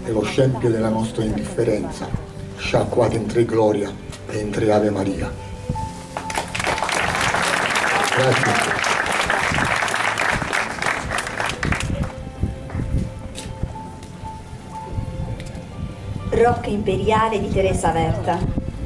e lo scempio della nostra indifferenza, sciacquate in tre gloria e in tre Ave Maria. Grazie. Rocca imperiale di Teresa Verta.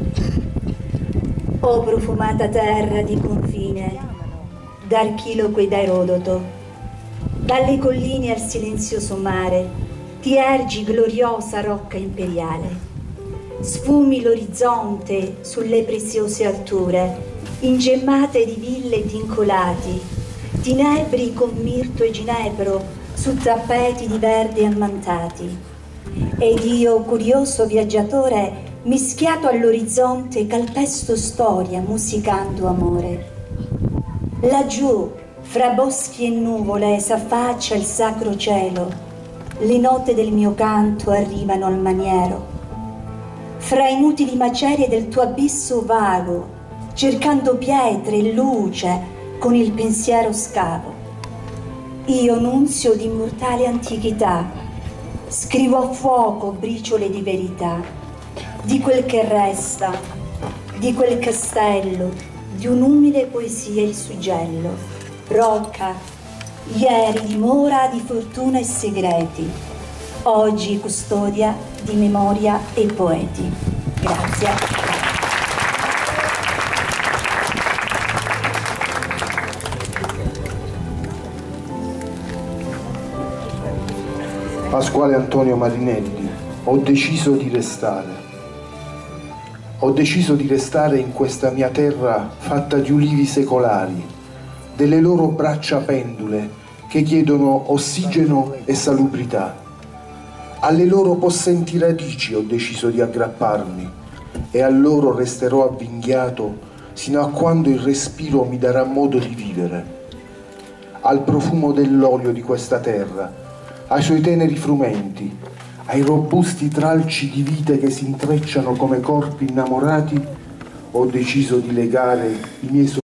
O profumata terra di confine, d'Archiloco e da Erodoto, dalle colline al silenzioso mare, ti ergi gloriosa rocca imperiale. Sfumi l'orizzonte sulle preziose alture, ingemmate di ville e d'incolati, tinebri con mirto e ginepro su tappeti di verde ammantati. Ed io, curioso viaggiatore, mischiato all'orizzonte, calpesto storia, musicando amore. Laggiù, fra boschi e nuvole, s'affaccia il sacro cielo. Le note del mio canto arrivano al maniero. Fra inutili macerie del tuo abisso vago, cercando pietre e luce, con il pensiero scavo. Io, nunzio di immortale antichità, scrivo a fuoco briciole di verità, di quel che resta, di quel castello, di un'umile poesia il suggello. Rocca, ieri dimora di fortuna e segreti, oggi custodia di memoria e poeti. Grazie. Pasquale Antonio Marinelli, ho deciso di restare. Ho deciso di restare in questa mia terra fatta di ulivi secolari, delle loro braccia pendule che chiedono ossigeno e salubrità. Alle loro possenti radici ho deciso di aggrapparmi e a loro resterò avvinghiato sino a quando il respiro mi darà modo di vivere. Al profumo dell'olio di questa terra, ai suoi teneri frumenti, ai robusti tralci di vite che si intrecciano come corpi innamorati, ho deciso di legare i miei